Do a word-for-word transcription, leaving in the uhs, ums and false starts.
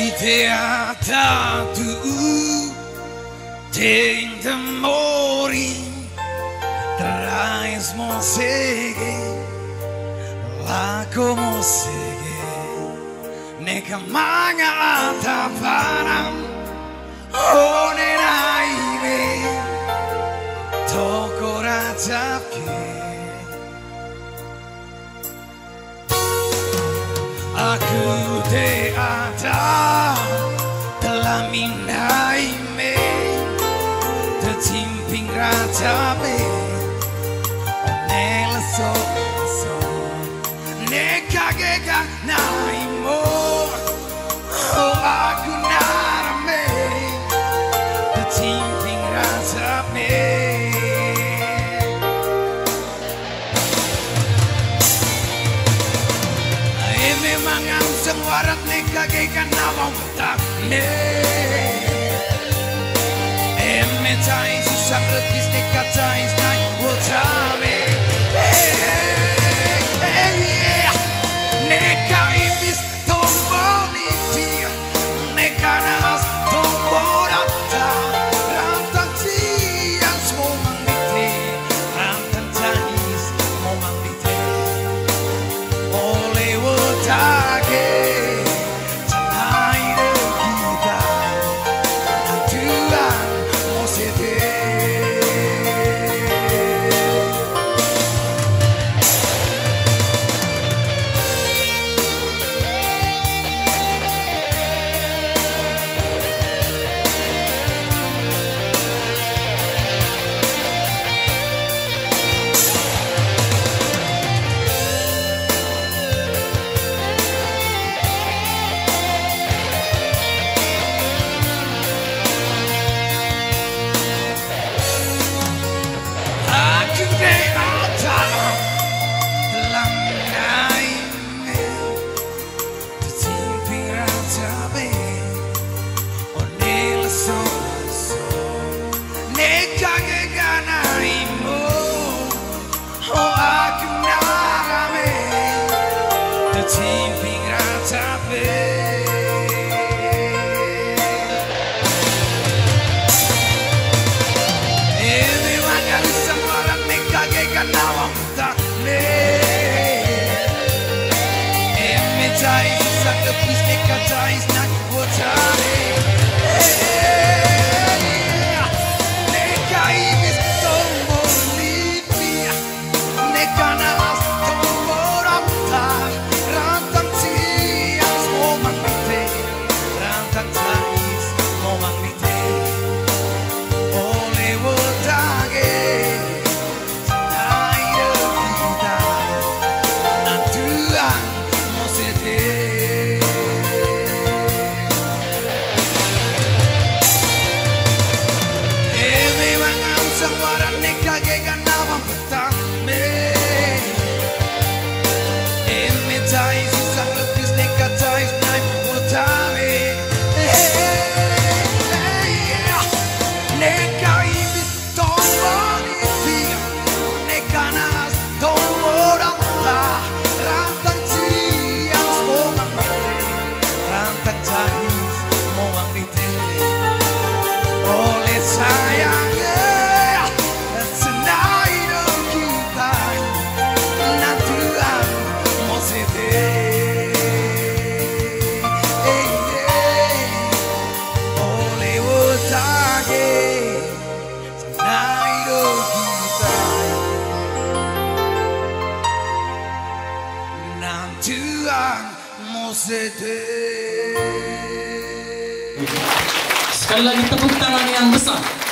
Ideata tu Ding the mori Trais mosege La como sege Neka manga ataparam One naime Toko rajapke Aku te ada telah minaimu tercimping raja me onela so so nekagega naimu oh aku narame tercimping raja me memang ang warat nekagega nawang tak me emme tais sang repis nekatais nai wotame neka ibis tomboni tia neka nas tomborata rantan tias momang dite rantan tais momang dite ole wotage tercimping ratape ini makan semua orang nekagega nawang tak me emme tais sang lepis nekatais nak wotare neka ibis tombol lipia neka nalas tombol aptar rantan tias momang mite rantan tais momang mite ole wotage tanai kita natuang mosete eme mangang sangwaran nekagega nawang petang me emme tais sang lepis nekatais nai wotame neka ibis tomboni tia neka nas tomborata rantan tias momang mite rantan tais momang mite oleh sayang senai kita natuang mosete oleh wotage senai kita natuang mosete. Sekali lagi tepuk tangan yang besar.